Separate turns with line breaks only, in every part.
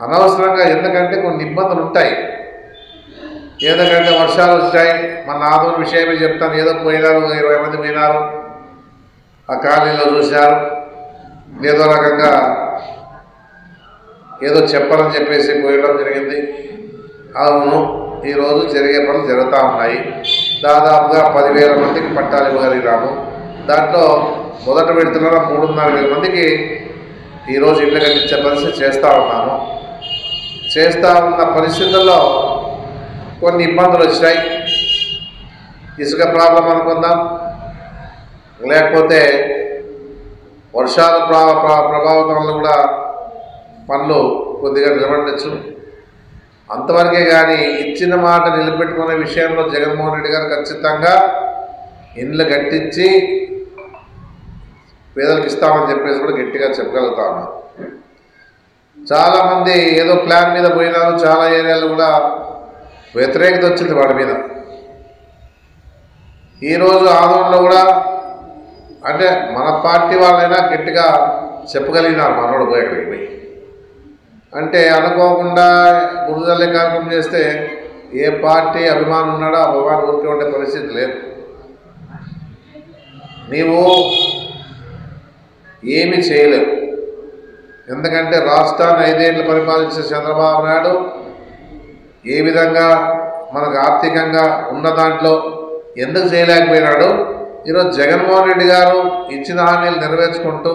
అనవసరంగా, ఎందుకంటే కొన్ని ఇబ్బందులు ఉంటాయి. ఎందుకంటే వర్షాలు వచ్చాయి. మన ఆదోని విషయమే చెప్తాను. ఏదో పోయినారు, 20 మంది పోయినారు, ఆ కాలనీలో చూశారు, ఏదో రకంగా ఏదో చెప్పాలని చెప్పేసి పోయడం జరిగింది. అవును, ఈరోజు జరిగే పనులు జరుగుతూ ఉన్నాయి. దాదాపుగా 10,000 మందికి పట్టాలు ఇవ్వగలిగాము. దాంట్లో మొదట విడతలో 3,500 మందికి ఈరోజు ఇళ్ళు కట్టించే పరిస్థితి చేస్తూ ఉన్నాము. చేస్తూ ఉన్న పరిస్థితుల్లో కొన్ని ఇబ్బందులు వచ్చాయి. ఇసుక ప్రాబ్లం అనుకుందాం, లేకపోతే వర్షాల ప్రభావితం వల్ల కూడా పనులు కొద్దిగా నిలబడచ్చు. అంతవరకే కానీ ఇచ్చిన మాట నిలబెట్టుకునే విషయంలో జగన్మోహన్ రెడ్డి గారు ఖచ్చితంగా ఇండ్లు కట్టించి పేదలకు ఇస్తామని చెప్పేసి కూడా గట్టిగా చెప్పగలుగుతా ఉన్నాం. చాలామంది ఏదో ప్లాన్ మీద పోయినారు. చాలా ఏరియాలు కూడా వ్యతిరేకత వచ్చింది వాడి మీద. ఈరోజు ఆందోళనలో కూడా అంటే మన పార్టీ వాళ్ళైనా గట్టిగా చెప్పగలిగినారు. మనోడు పోయి అంటే అనుకోకుండా బురదల్లే కార్యక్రమం చేస్తే ఏ పార్టీ అభిమానం ఉన్నాడో ఆ అభిమానం ఊరికే ఉండే పరిస్థితి లేదు. నీవు ఏమి చేయలేవు. ఎందుకంటే రాష్ట్రాన్ని 5 ఏళ్ళు పరిపాలించే చంద్రబాబు నాయుడు ఏ విధంగా మనకు ఆర్థికంగా ఉన్న దాంట్లో ఎందుకు చేయలేకపోయినాడు. ఈరోజు జగన్మోహన్ రెడ్డి గారు ఇచ్చిన హామీలు నెరవేర్చుకుంటూ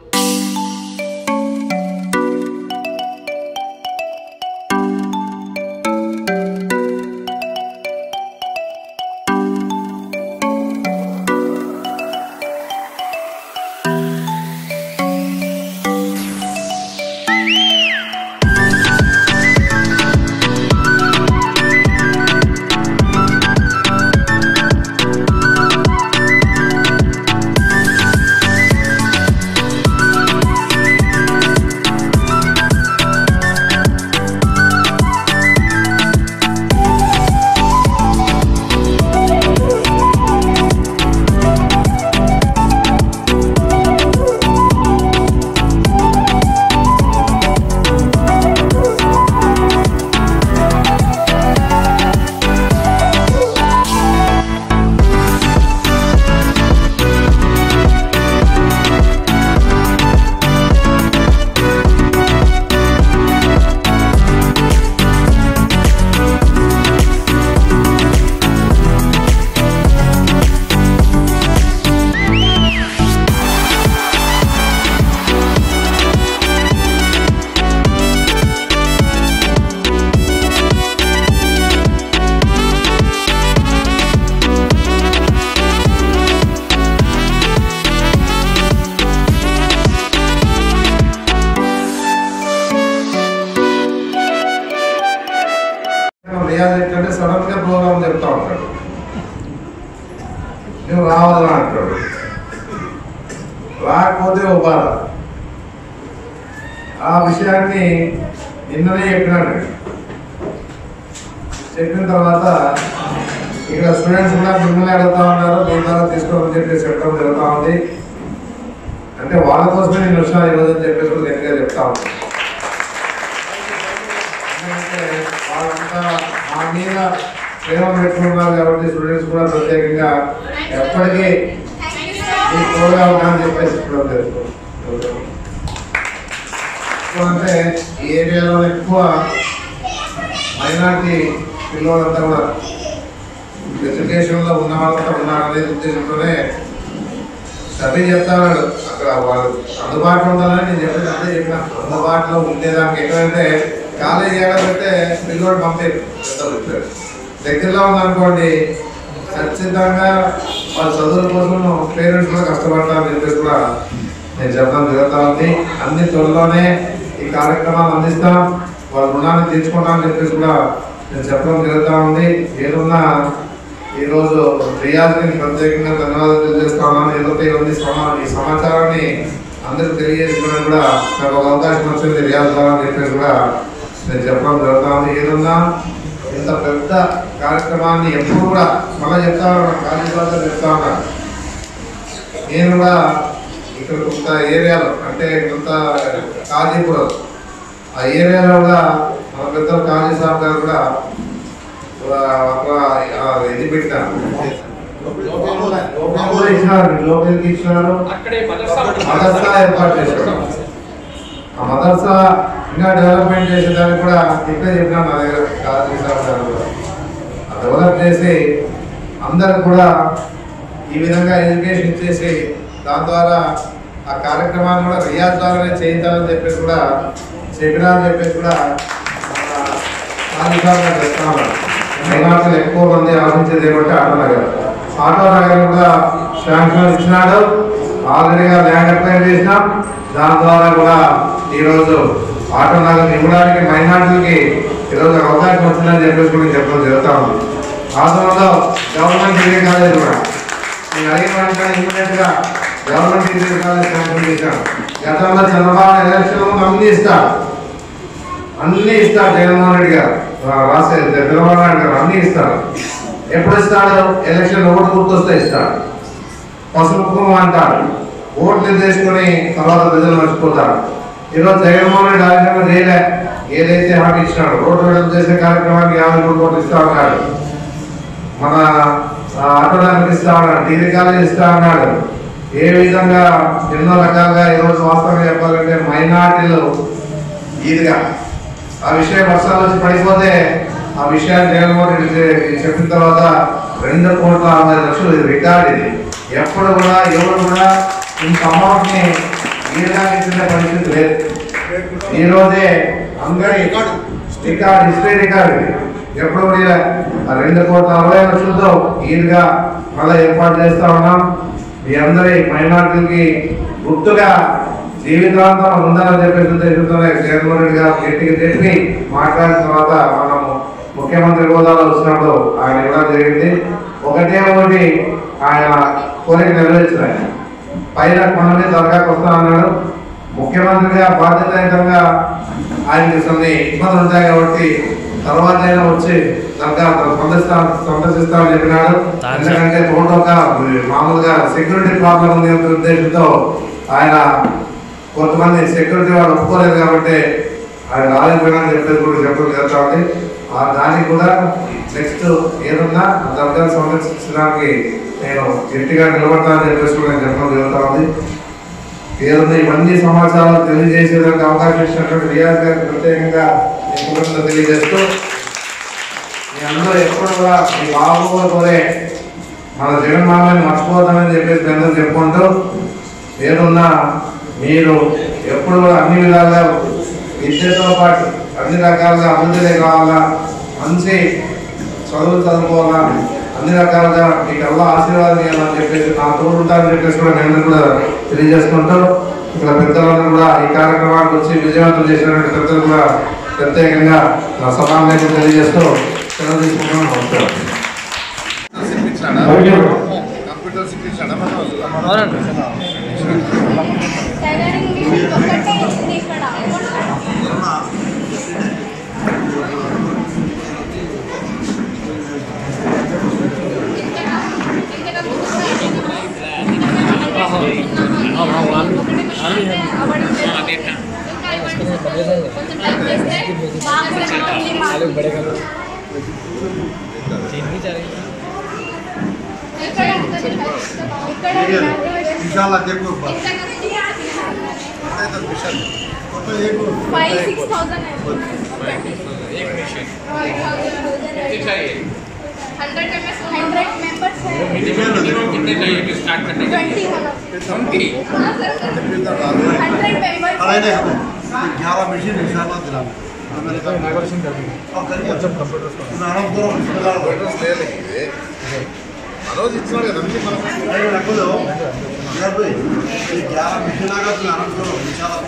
ఏంటంటే సడన్గా ప్రోగ్రాం చెప్తా ఉంటాడు, నువ్వు రావాలని అంటాడు. రాకపోతే ఓ బాధ. ఆ విషయాన్ని నిన్ననే చెప్పినాడు. చెప్పిన తర్వాత ఇక్కడ స్టూడెంట్స్ కూడా మిమ్మల్ని అడుగుతా ఉన్నారు, మీ ద్వారా తీసుకోవాలని చెప్పేసి చెప్పడం జరుగుతూ ఉంది. అంటే వాళ్ళ కోసమే నేను వచ్చాను ఈరోజు అని చెప్పేసి కూడా గట్టిగా చెప్తా ఉన్నాను. ఎందుకంటే వాళ్ళంతా మా మీద ప్రేమ పెట్టుకున్నారు కాబట్టి స్టూడెంట్స్ కూడా ప్రత్యేకంగా ఎప్పటికీ ఈ ప్రోగ్రాం అని చెప్పేసి చెప్పడం జరుగుతుంది. అంటే ఈ ఏరియాలో ఎక్కువ మైనార్టీ పిల్లలంతా కూడా ఎడ్యుకేషన్లో ఉన్న వాళ్ళంతా ఉన్నారనేది ఉద్దేశంతోనే సభ్య చెప్తాడు. అక్కడ వాళ్ళు అందుబాటులో ఉండాలని నేను చెప్పేది అదే చెప్పిన. అందుబాటులో ఉండేదానికి ఎక్కడంటే కాలేజీ ఏడాదంటే పిల్లోడు పంపేది దగ్గరలో ఉందనుకోండి, ఖచ్చితంగా వాళ్ళ చదువుల కోసం పేరెంట్స్ కూడా కష్టపడతారని చెప్పేసి కూడా నేను చెప్పడం జరుగుతూ ఉంది. అన్ని త్వరలోనే ఈ కార్యక్రమాలు అందిస్తాం, వాళ్ళ రుణాన్ని తీర్చుకుంటామని చెప్పేసి కూడా నేను చెప్పడం జరుగుతూ ఉంది. ఏదన్నా ఈరోజు రియాజ్ని ప్రత్యేకంగా ధన్యవాదాలు తెలియజేస్తా ఉన్నాను. ఏదైతే ఈ సమాచారాన్ని అందరికి తెలియజేసుకోవడానికి కూడా నాకు ఒక అవకాశం వచ్చింది రియాజ్ ద్వారా అని చెప్పేసి కూడా నేను చెప్పడం జరుగుతూ ఉంది. ఏదన్నా ఇంత పెద్ద కార్యక్రమాన్ని ఎప్పుడు కూడా మళ్ళీ చెప్తా ఉన్నాను, కాలేజీ ద్వారా చెప్తా ఉన్నాను. నేను కూడా ఇక్కడ కొంత ఏరియాలో అంటే కొంత కాజీపురం ఆ ఏరియాలో కూడా మన పెద్దలు కాళీ సార్ గారు కూడా ఇది పెట్టారు, లోపలికి ఇచ్చినారు, మదర్సా ఏర్పాటు చేశారు. ఆ మదర్సా ఇంకా డెవలప్మెంట్ చేసేదానికి కూడా ఇక్కడ చెప్పినాను నా దగ్గర కాళీ సార్ గారు కూడా డెవలప్ చేసి అందరికి కూడా ఈ విధంగా ఎడ్యుకేషన్ ఇచ్చేసి దాని ద్వారా ఆ కార్యక్రమాన్ని కూడా రియాజ్ ద్వారానే చేయించాలని చెప్పేసి కూడా చెప్పినారని చెప్పేసి కూడా చెప్తున్నాను. మైనార్టీలు ఎక్కువ మంది ఆశించేది ఏమంటే ఆటో నగర్ కూడా శాంక్షన్ ఇచ్చినాడు, ఆల్రెడీగా ల్యాండ్ అప్లై చేసినాం. దాని ద్వారా కూడా ఈరోజు ఆటో నగర్ ఇవ్వడానికి మైనార్టీలకి ఈరోజు అవకాశం వచ్చిందని చెప్పేసి కూడా చెప్పడం జరుగుతూ ఉంది. ఆశ్రమంలో గవర్నమెంట్ డిగ్రీ కాలేజ్ కూడా నేను అడిగిన వెంటనే ఇమీడియట్ గా గవర్నమెంట్ డిగ్రీ కాలేజ్ శాంక్షన్ చేశాను. గతంలో చంద్రబాబు ఎలక్షన్ అన్ని ఇస్తాడు జగన్మోహన్ రెడ్డి గారు, రాసే చంద్రబాబు నాయుడు గారు అన్ని ఇస్తాడు. ఎప్పుడు ఇస్తాడు? ఎలక్షన్ ఓటు గుర్తొస్తే ఇస్తాడు, పసుపు కుంకుమ అంటాడు, ఓట్లు తీసుకుని తర్వాత ప్రజలు మర్చిపోతాడు. ఈరోజు జగన్మోహన్ రెడ్డి రాజ్యాంగం చేయలే, ఏదైతే హామీ ఇచ్చినాడు రోడ్డు విడుదల చేసే కార్యక్రమానికి 53 కోట్లు ఇస్తా ఉన్నాడు, మన ఆటో నగర్కి ఇస్తా ఉన్నాడు, డిగ్రీ కాలేజ్ ఇస్తా ఉన్నాడు. ఏ విధంగా ఎన్నో రకాలుగా ఈరోజు వాస్తవంగా చెప్పాలంటే మైనార్టీలు ఈదిగా ఆ విషయం వర్షాలు వచ్చి పడిపోతే ఆ విషయాన్ని జగన్మోహన్ రెడ్డి చెప్పిన తర్వాత 2,60,00,000 ఇది రికార్డ్. ఇది ఎప్పుడు కూడా ఎవరు కూడా ఇంత అమౌంట్ ని ఇచ్చిన పరిస్థితి లేదు. ఈ రోజే అందరి రికార్డ్ హిస్టరీ రికార్డ్ ఇది. ఎప్పుడు కూడా 2,60,00,000 ఈదిగా మళ్ళీ ఏర్పాటు చేస్తా ఉన్నాం. మీ అందరి మైనార్టీలకి గుర్తుగా జీవితాంతం ఉండాలని చెప్పేసి జగన్మోహన్ రెడ్డి గారు గట్టి మాట్లాడిన తర్వాత మనము ముఖ్యమంత్రి హోదాలో వచ్చినప్పుడు ఆయన ఇవ్వడం జరిగింది. ఒకటి ఆయన కోరిక నెరవేర్చారు, పైన మనమే దర్గాకు వస్తా అన్నాడు. ముఖ్యమంత్రిగా బాధ్యతాయుతంగా ఆయనకి కొన్ని ఇబ్బందులు ఉంటాయి కాబట్టి తర్వాత అయినా వచ్చి దర్గా సందర్శిస్తామని చెప్పినాడు. ఎందుకంటే తోటొక మామూలుగా సెక్యూరిటీ ప్రాబ్లం ఉంది అనే ఉద్దేశంతో ఆయన కొంతమంది సెక్యూరిటీ వాళ్ళు ఒప్పుకోలేదు కాబట్టి ఆయన రాలేకపోయినా చెప్పేది కూడా చెప్పడం జరుగుతూ ఉంది. దానికి కూడా నెక్స్ట్ ఏదన్నా దర్గాను సంరక్షించడానికి నేను గట్టిగా నిలబడతానని చెప్పేసి కూడా నేను చెప్పడం జరుగుతూ ఉంది. ఏదన్నా ఇవన్నీ సమాచారాలు తెలియజేసేదానికి అవకాశం ఇచ్చినటువంటి రియాజ్ గారికి ప్రత్యేకంగా నేను తెలియజేస్తూ మీ అందరూ ఎప్పుడు కూడా మీ బాబుకోరే మన జగన్మోహన్ మర్చిపోతామని చెప్పేసి అందరూ చెప్పుకుంటూ ఏదన్నా మీరు ఎప్పుడు కూడా అన్ని విధాలుగా విద్యతో పాటు అన్ని రకాలుగా అభివృద్ధి కావాలా, మంచి చదువులు చదువుకోవాలా, అన్ని రకాలుగా మీకు ఎలా ఆశీర్వాదం ఇవ్వాలని చెప్పేసి నా తోడు ఉంటారని చెప్పేసి కూడా నేను కూడా తెలియజేసుకుంటూ ఇక్కడ పెద్దలందరూ కూడా ఈ కార్యక్రమానికి వచ్చి విజయవంతం చేసినటువంటి పెద్దలు కూడా ప్రత్యేకంగా నా సభాన్ని తెలియజేస్తూ సెలవు తీసుకుంటున్నాను. కంప్యూటర్ శిక్షణ इंशाल्लाह देखो 5-6,000 है एक मिशन कितने चाहिए 100 मेंबर्स है मिनिमम कितने चाहिए कि स्टार्ट करने के लिए 20 हां सर 100 मेंबर्स अरे 11 मशीन इंशाल्लाह दिलाना मैंने कहा इनोवेशन कर देंगे और करिए जब कंप्यूटर्स को आराम करो कंप्यूटर्स ले लेंगे रोज इतना नंबर पर अरे रखो दो यार भाई ये 11 मशीन आगा तो आराम करो इंशाल्लाह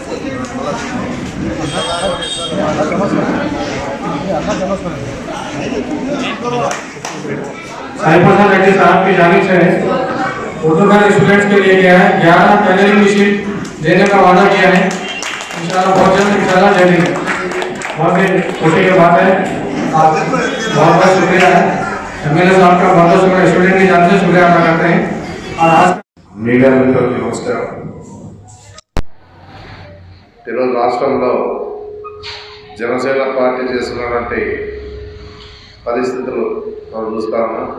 साइफर रेड्डी साहब की जानिब से उर्दूखान स्टूडेंट्स के लिए क्या है 11 टेलरिंग मशीन देने का वादा किया है। इंशाल्लाह बहुत जल्द इंशाल्लाह दे देंगे। बहुत ही खुशी की बात है, बहुत बहुत शुक्रिया है एमएलए साहब का, बहुत बहुत शुक्रिया, स्टूडेंट की जान से शुक्रिया अदा करते हैं। और आज
मीडिया मित्रुలకు నమస్కారం। ఈరోజు రాష్ట్రంలో జనసేన పార్టీ చేస్తున్నటువంటి పరిస్థితులు మనం చూస్తా ఉన్నాం.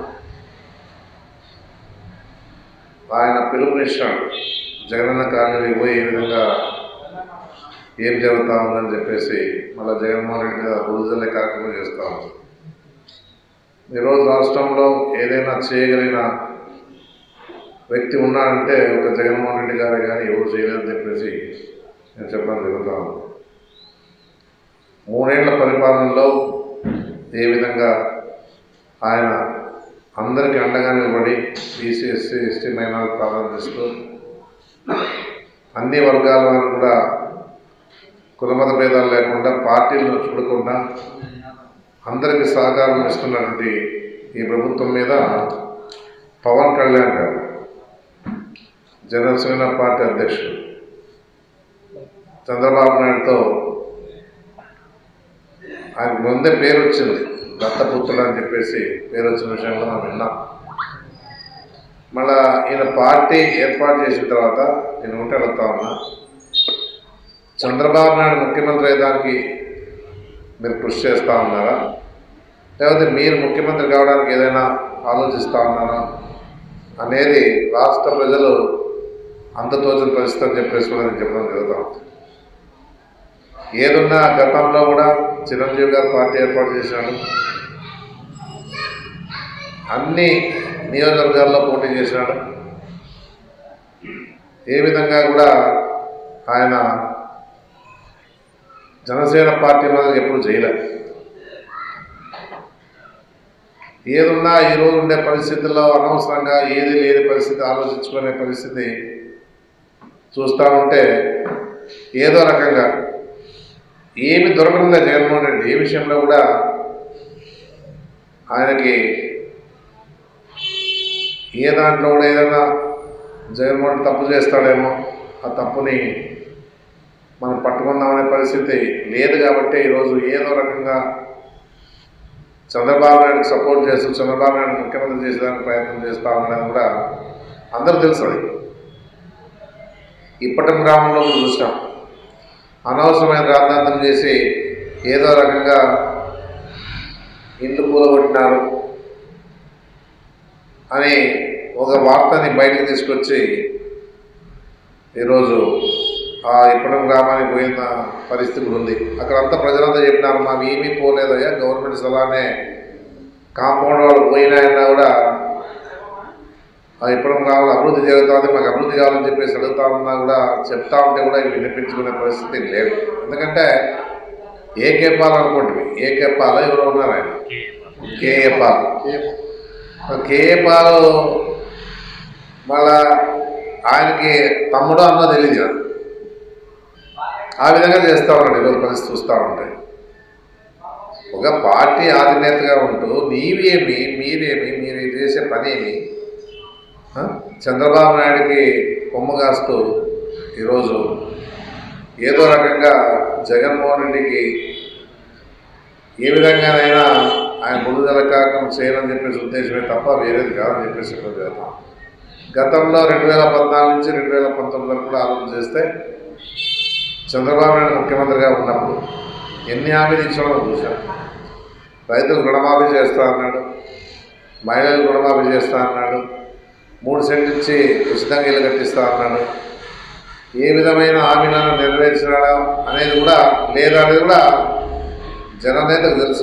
ఆయన పిలుపునిచ్చాడు జగనన్న కాలనీకి పోయి ఏ విధంగా ఏం జరుగుతూ ఉందని చెప్పేసి మళ్ళీ జగన్మోహన్ రెడ్డి మీద బురదజల్లే కార్యక్రమం చేస్తూ ఉన్నాం. ఈరోజు రాష్ట్రంలో ఏదైనా చేయగలిగిన వ్యక్తి ఉన్నాడంటే ఒక జగన్మోహన్ రెడ్డి గారే కానీ ఎవరు చేయలేదని చెప్పేసి నేను చెప్పడం జరుగుతూ ఉంది. 3 ఏళ్ల పరిపాలనలో ఏ విధంగా ఆయన అందరికీ అండగా నిలబడి బీసీ ఎస్సీ ఎస్టీ మైనారిటీ ప్రారంభిస్తూ అన్ని వర్గాల వారు కూడా కులమత భేదాలు లేకుండా పార్టీలను చూడకుండా అందరికీ సహకారం ఇస్తున్నటువంటి ఈ ప్రభుత్వం మీద పవన్ కళ్యాణ్ గారు జనసేన పార్టీ అధ్యక్షుడు చంద్రబాబు నాయుడుతో ఆయన ముందే పేరు వచ్చింది, దత్తపుత్రుడు అని చెప్పేసి పేరు వచ్చిన విషయంలో మనం విన్నాం. మళ్ళా ఈయన పార్టీ ఏర్పాటు చేసిన తర్వాత నేను ఉంటే అడుగుతా ఉన్నా, చంద్రబాబు నాయుడు ముఖ్యమంత్రి అయ్యడానికి మీరు కృషి చేస్తూ ఉన్నారా, లేకపోతే మీరు ముఖ్యమంత్రి కావడానికి ఏదైనా ఆలోచిస్తూ ఉన్నారా అనేది రాష్ట్ర ప్రజలు అంతతోచిన పరిస్థితి అని చెప్పేసి కూడా నేను చెప్పడం జరుగుతాం. ఏదున్నా గతంలో కూడా చిరంజీవి గారు పార్టీ ఏర్పాటు చేశాడు, అన్ని నియోజకవర్గాల్లో పోటీ చేశాడు. ఏ విధంగా కూడా ఆయన జనసేన పార్టీ మీద ఎప్పుడు చేయలేదు. ఏదున్నా ఈరోజు ఉండే పరిస్థితుల్లో అనవసరంగా ఏది లేని పరిస్థితి ఆలోచించుకునే పరిస్థితి చూస్తూ ఉంటే ఏదో రకంగా ఏమి దొరకకుండా జగన్మోహన్ రెడ్డి ఏ విషయంలో కూడా ఆయనకి ఏ దాంట్లో కూడా ఏదైనా జగన్మోహన్ రెడ్డి తప్పు చేస్తాడేమో ఆ తప్పుని మనం పట్టుకుందామనే పరిస్థితి లేదు. కాబట్టి ఈరోజు ఏదో రకంగా చంద్రబాబు నాయుడుకి సపోర్ట్ చేస్తూ చంద్రబాబు నాయుడు ముఖ్యమంత్రి చేసేదానికి ప్రయత్నం చేస్తూ ఉన్నాడని కూడా అందరూ తెలుసు. ఇప్పటి గ్రామంలో కూడా చూసాం, అనవసరమైన రాద్ధాంతం చేసి ఏదో రకంగా ఇల్లు కూలగొట్టినారు అని ఒక వార్తని బయటకు తీసుకొచ్చి ఈరోజు ఆ ఇప్పటి గ్రామానికి పోయిన పరిస్థితి ఉంది. అక్కడంతా ప్రజలంతా చెప్పినారు, మాకు ఏమీ పోలేదయ్యా, గవర్నమెంట్ సలానే కాంపౌండ్ వాళ్ళు పోయినాయన్నా కూడా ఇప్పుడు కావాలి అభివృద్ధి జరుగుతుంది, మాకు అభివృద్ధి కావాలని చెప్పేసి అడుగుతా ఉన్నా కూడా చెప్తా ఉంటే కూడా ఇవి వినిపించుకునే పరిస్థితి లేదు. ఎందుకంటే ఏకే పాల్ అనుకుంటుంది, ఏకే పాల్ ఎవరు ఉన్నారు, ఆయన కేఏ పాల్. కేఏ పాల్ మళ్ళా ఆయనకి తమ్ముడు అన్న తెలియదు, ఆ విధంగా చేస్తూ ఉన్నాడు. ఈరోజు పరిస్థితి చూస్తూ ఉంటాయి. ఒక పార్టీ అధినేతగా ఉంటూ నీవేమి మీరేమి మీరు చేసే పనేమి చంద్రబాబు నాయుడికి కొమ్ము కాస్తూ ఈరోజు ఏదో రకంగా జగన్మోహన్ రెడ్డికి ఏ విధంగానైనా ఆయన బురదల కార్యక్రమం చేయాలని చెప్పేసి ఉద్దేశమే తప్ప వేరేది కాదని చెప్పేసి చేద్దాం. గతంలో 2014 నుంచి 2019 వరకు కూడా ఆలోచన చేస్తే చంద్రబాబు నాయుడు ముఖ్యమంత్రిగా ఉన్నప్పుడు ఎన్ని హామీలు ఇచ్చాడో చూశాం. రైతులకు రుణమాఫీ చేస్తా అన్నాడు, మహిళలకు రుణమాఫీ చేస్తా అన్నాడు, 3 సెంట్లు ఇచ్చి ఉచితంగా ఇల్లు కట్టిస్తా అన్నాడు. ఏ విధమైన హామీలను నెరవేర్చినాడా అనేది కూడా లేదా అనేది కూడా జననేతకు తెలుసు.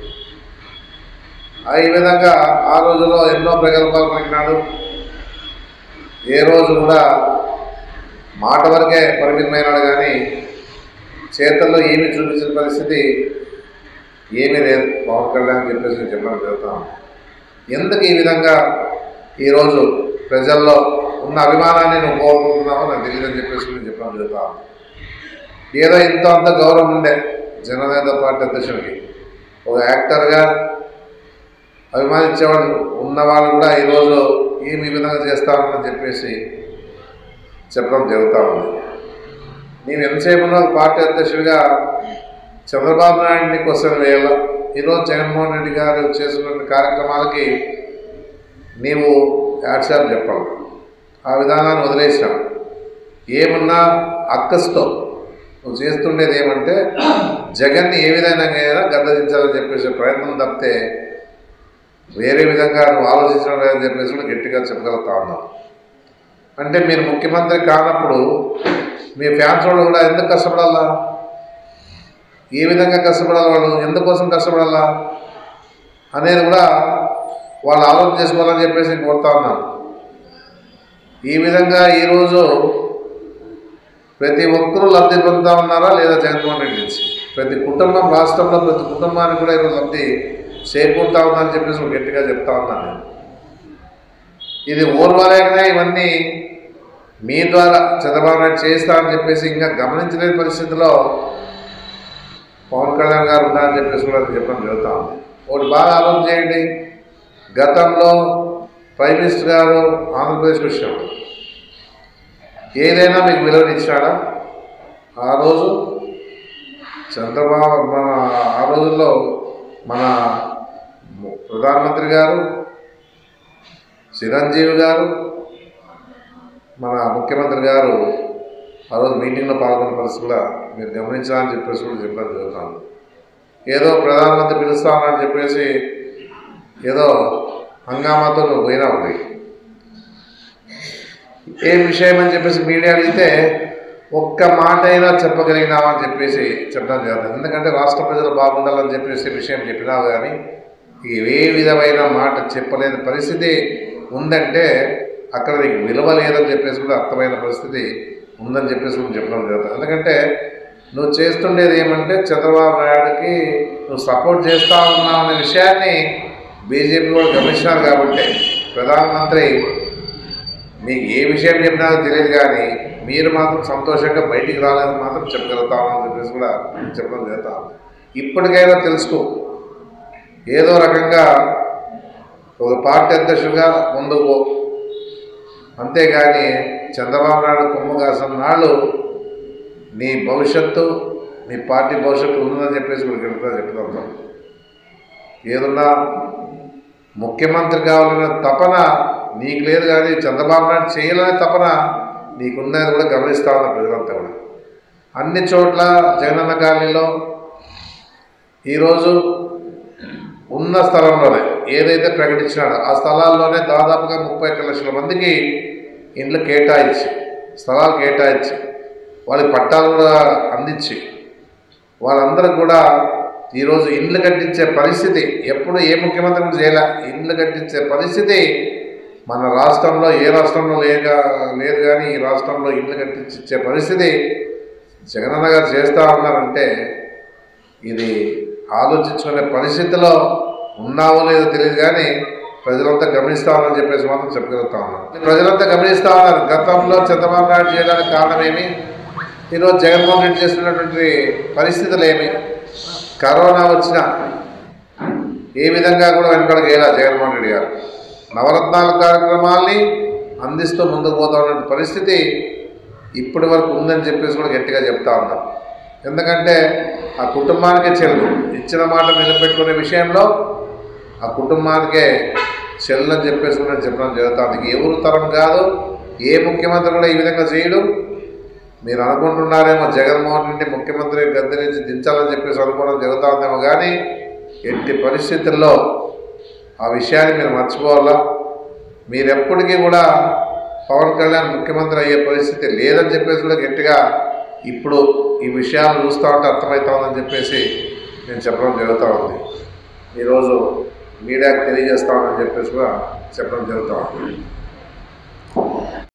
ఈ విధంగా ఆ రోజుల్లో ఎన్నో ప్రగల్భాలు పలికినాడు. ఏ రోజు కూడా మాట వరకే పరిమితమైనాడు కానీ చేతల్లో ఏమీ చూపించిన పరిస్థితి ఏమీ లేదు. పవన్ కళ్యాణ్ చెప్పేసి నేను చెప్పడం జరుగుతాం. ఎందుకు ఈ విధంగా ఈరోజు ప్రజల్లో ఉన్న అభిమానాన్ని నువ్వు కోరుకుంటున్నావో నాకు తెలియదని చెప్పేసి నేను చెప్పడం జరుగుతాం. ఏదో ఇంత అంత గౌరవం ఉండే జననేత పార్టీ అధ్యక్షుడికి ఒక యాక్టర్గా అభిమానించేవాళ్ళు ఉన్నవాళ్ళు కూడా ఈరోజు ఏమి విధంగా చేస్తామని చెప్పేసి చెప్పడం జరుగుతూ ఉంది. నేను ఎంతసేపు పార్టీ అధ్యక్షుడిగా చంద్రబాబు నాయుడిని క్వశ్చన్ వేయాల. ఈరోజు జగన్మోహన్ రెడ్డి గారు చేస్తున్న కార్యక్రమాలకి నీవు యాడ్సాప్ చెప్పాలి. ఆ విధానాన్ని వదిలేసాం. ఏమన్నా అక్కస్తో నువ్వు చేస్తుండేది ఏమంటే జగన్ని ఏ విధంగా గద్దదించాలని చెప్పేసి ప్రయత్నం తప్పితే వేరే విధంగా నువ్వు ఆలోచించడం లేదని చెప్పేసి కూడా గట్టిగా చెప్పగలుగుతా ఉన్నావు. అంటే మీరు ముఖ్యమంత్రి కానప్పుడు మీ ఫ్యాన్స్ వాళ్ళు కూడా ఎందుకు కష్టపడాలా, ఏ విధంగా కష్టపడాలి, వాళ్ళు ఎందుకోసం కష్టపడాలా అనేది కూడా వాళ్ళు ఆలోచన చేసుకోవాలని చెప్పేసి కోరుతా ఉన్నాను. ఈ విధంగా ఈరోజు ప్రతి ఒక్కరూ లబ్ధి పొందుతూ ఉన్నారా లేదా జగన్మోహన్ రెడ్డి నుంచి? ప్రతి కుటుంబం, రాష్ట్రంలో ప్రతి కుటుంబానికి కూడా ఈరోజు లబ్ధి చేకూరుతా ఉందని చెప్పేసి గట్టిగా చెప్తా ఉన్నాను. ఇది ఓర్వలేకనే ఇవన్నీ మీ ద్వారా చంద్రబాబు నాయుడు చేస్తా అని చెప్పేసి ఇంకా గమనించలేని పరిస్థితిలో పవన్ కళ్యాణ్ గారు ఉన్నారని చెప్పేసి కూడా చెప్పడం జరుగుతూ ఉంది. ఒకటి బాగా ఆలోచన చేయండి. గతంలో ప్రైమ్ మినిస్టర్ గారు ఆంధ్రప్రదేశ్కి వచ్చినప్పుడు ఏదైనా మీకు విలువనిచ్చాడా? ఆ రోజు చంద్రబాబు ఆ రోజుల్లో మన ప్రధానమంత్రి గారు, చిరంజీవి గారు, మన ముఖ్యమంత్రి గారు ఆ రోజు మీటింగ్లో పాల్గొన్న పరిస్థితి కూడా మీరు గమనించాలని చెప్పేసి కూడా చెప్పడం జరుగుతుంది. ఏదో ప్రధానమంత్రి పిలుస్తా ఉన్నాడని చెప్పేసి ఏదో హంగామాతో నువ్వు పోయినావు. ఏ విషయం అని చెప్పేసి మీడియా అడిగితే ఒక్క మాట అయినా చెప్పగలిగినావా అని చెప్పేసి చెప్పడం జరుగుతుంది. ఎందుకంటే రాష్ట్ర ప్రజలు బాగుండాలని చెప్పేసి విషయం చెప్పినావు, కానీ ఏ విధమైన మాట చెప్పలేని పరిస్థితి ఉందంటే అక్కడ నీకు విలువ లేదని చెప్పేసి కూడా అర్థమైన పరిస్థితి ఉందని చెప్పేసి కూడా చెప్పడం జరుగుతుంది. ఎందుకంటే నువ్వు చేస్తుండేది ఏమంటే చంద్రబాబు నాయుడుకి నువ్వు సపోర్ట్ చేస్తూ ఉన్నావు అనే విషయాన్ని బీజేపీ కూడా గమనించినారు. కాబట్టి ప్రధానమంత్రి మీకు ఏ విషయం చెప్పినారో తెలియదు, కానీ మీరు మాత్రం సంతోషంగా బయటికి రాలేదని మాత్రం చెప్పగలుగుతామని చెప్పేసి కూడా చెప్పడం జరుగుతాం. ఇప్పటికైనా తెలుసుకో, ఏదో రకంగా ఒక పార్టీ అధ్యక్షుడిగా ముందుకు పో, అంతేగాని చంద్రబాబు నాయుడు కొమ్ము కాసిన నాళ్ళు నీ భవిష్యత్తు, నీ పార్టీ భవిష్యత్తు ఉందని చెప్పేసి కూడా చెప్తాం. ఏదన్నా ముఖ్యమంత్రి కావాలనే తపన నీకు లేదు, కానీ చంద్రబాబు నాయుడు చేయాలనే తపన నీకున్నది కూడా గమనిస్తూ ఉన్న ప్రజలంతా కూడా. అన్ని చోట్ల జగనన్న కాలనీలో ఈరోజు ఉన్న స్థలంలోనే ఏదైతే ప్రకటించినాడో ఆ స్థలాల్లోనే దాదాపుగా 31 లక్షల మందికి ఇండ్లు కేటాయించి, స్థలాలు కేటాయించి, వాళ్ళకి పట్టాలు కూడా అందించి, వాళ్ళందరికీ కూడా ఈరోజు ఇండ్లు కట్టించే పరిస్థితి ఎప్పుడు ఏ ముఖ్యమంత్రి కూడా చేయలే. ఇండ్లు కట్టించే పరిస్థితి మన రాష్ట్రంలో ఏ రాష్ట్రంలో లేదు, కానీ ఈ రాష్ట్రంలో ఇండ్లు కట్టించే పరిస్థితి జగనన్న గారు చేస్తూ ఉన్నారంటే ఇది ఆలోచించుకునే పరిస్థితిలో ఉన్నావో లేదో తెలియదు, కానీ ప్రజలంతా గమనిస్తూ ఉన్నారని చెప్పేసి మాత్రం చెప్పగలుగుతా ఉన్నాను. ప్రజలంతా గమనిస్తూ ఉన్నారు. గతంలో చంద్రబాబు నాయుడు చేయడానికి కారణం ఏమి, ఈరోజు జగన్మోహన్ రెడ్డి చేస్తున్నటువంటి పరిస్థితులు ఏమి, కరోనా వచ్చిన ఏ విధంగా కూడా వెనకడికి వేయాల జగన్మోహన్ రెడ్డి గారు నవరత్నాల కార్యక్రమాల్ని అందిస్తూ ముందుకు పోతా ఉన్న పరిస్థితి ఇప్పటి వరకు ఉందని చెప్పేసి కూడా గట్టిగా చెప్తా ఉన్నాం. ఎందుకంటే ఆ కుటుంబానికే చెల్లు, ఇచ్చిన మాట నిలబెట్టుకునే విషయంలో ఆ కుటుంబానికే చెల్లు అని చెప్పేసి కూడా చెప్పడం జరుగుతుంది. ఎవరు తరం కాదు, ఏ ముఖ్యమంత్రి కూడా ఈ విధంగా చేయడు. మీరు అనుకుంటున్నారేమో జగన్మోహన్ రెడ్డి ముఖ్యమంత్రి గద్దె నుంచి దించాలని చెప్పేసి అనుకోవడం జరుగుతుందేమో, కానీ ఎట్టి పరిస్థితుల్లో ఆ విషయాన్ని మీరు మర్చిపోవాలా. మీరు ఎప్పటికీ కూడా పవన్ కళ్యాణ్ ముఖ్యమంత్రి అయ్యే పరిస్థితి లేదని చెప్పేసి కూడా గట్టిగా ఇప్పుడు ఈ విషయాలు చూస్తూ ఉంటే అర్థమవుతా ఉందని చెప్పేసి నేను చెప్పడం జరుగుతూ ఉంది. ఈరోజు మీడియాకి తెలియజేస్తామని చెప్పేసి కూడా చెప్పడం జరుగుతూ ఉంది.